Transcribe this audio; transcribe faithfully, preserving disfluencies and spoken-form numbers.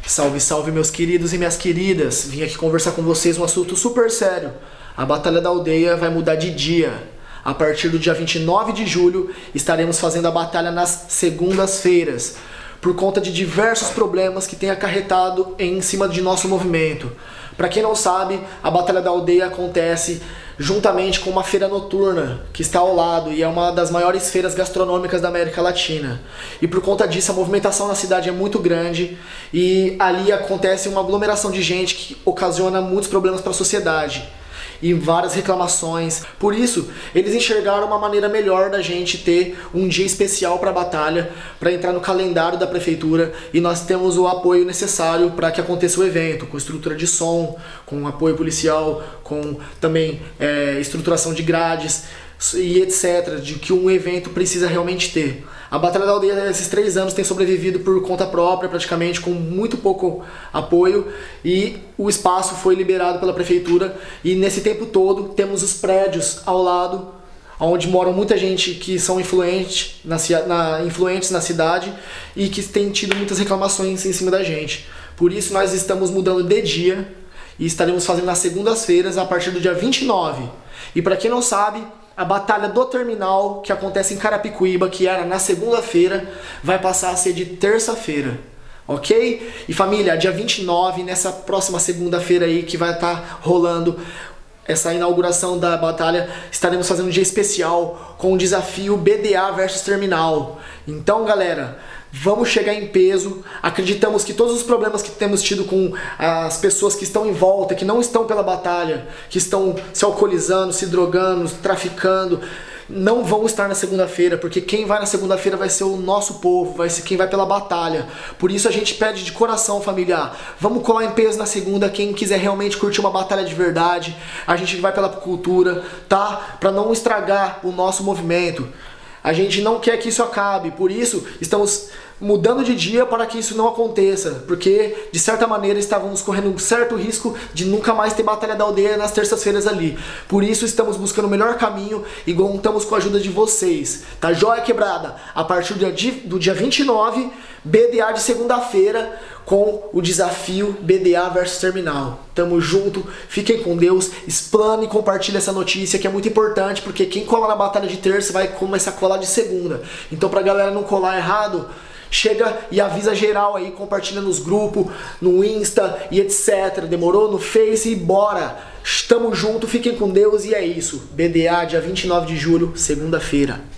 Salve, salve meus queridos e minhas queridas. Vim aqui conversar com vocês um assunto super sério. A Batalha da Aldeia vai mudar de dia. A partir do dia vinte e nove de julho, estaremos fazendo a batalha nas segundas-feiras, por conta de diversos problemas que tem acarretado em cima de nosso movimento. Para quem não sabe, a Batalha da Aldeia acontece juntamente com uma feira noturna que está ao lado e é uma das maiores feiras gastronômicas da América Latina. E por conta disso a movimentação na cidade é muito grande e ali acontece uma aglomeração de gente que ocasiona muitos problemas para a sociedade e várias reclamações. Por isso, eles enxergaram uma maneira melhor da gente ter um dia especial para a batalha, para entrar no calendário da prefeitura, e nós temos o apoio necessário para que aconteça o evento, com estrutura de som, com apoio policial, com também é, estruturação de grades e etcétera, de que um evento precisa realmente ter. A Batalha da Aldeia, esses três anos, tem sobrevivido por conta própria, praticamente, com muito pouco apoio, e o espaço foi liberado pela prefeitura, e nesse tempo todo temos os prédios ao lado, onde moram muita gente que são influentes na, na, influentes na cidade e que tem tido muitas reclamações em cima da gente. Por isso nós estamos mudando de dia e estaremos fazendo nas segundas-feiras a partir do dia vinte e nove. E para quem não sabe, a Batalha do Terminal, que acontece em Carapicuíba, que era na segunda-feira, vai passar a ser de terça-feira, ok? E família, dia vinte e nove, nessa próxima segunda-feira aí que vai estar rolando essa inauguração da batalha, estaremos fazendo um dia especial com o desafio B D A versus Terminal. Então galera, vamos chegar em peso. Acreditamos que todos os problemas que temos tido com as pessoas que estão em volta, que não estão pela batalha, que estão se alcoolizando, se drogando, traficando, não vão estar na segunda-feira, porque quem vai na segunda-feira vai ser o nosso povo, vai ser quem vai pela batalha. Por isso a gente pede de coração, familiar, vamos colar em peso na segunda, quem quiser realmente curtir uma batalha de verdade. A gente vai pela cultura, tá? Pra não estragar o nosso movimento. A gente não quer que isso acabe, por isso estamos mudando de dia para que isso não aconteça, porque de certa maneira estávamos correndo um certo risco de nunca mais ter Batalha da Aldeia nas terças-feiras ali. Por isso estamos buscando o melhor caminho e contamos com a ajuda de vocês. Tá joia, quebrada? A partir do dia, do dia vinte e nove, B D A de segunda-feira, com o desafio B D A versus Terminal. Tamo junto, fiquem com Deus, explane e compartilhe essa notícia que é muito importante, porque quem cola na batalha de terça vai começar a colar de segunda. Então pra galera não colar errado, chega e avisa geral aí, compartilha nos grupos, no Insta e etcétera. Demorou? No Face e bora! Tamo junto, fiquem com Deus e é isso. B D A dia vinte e nove de julho, segunda-feira.